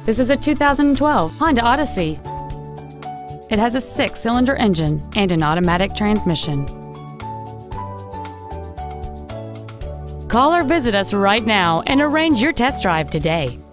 This is a 2012 Honda Odyssey. It has a 6-cylinder engine and an automatic transmission. Call or visit us right now and arrange your test drive today.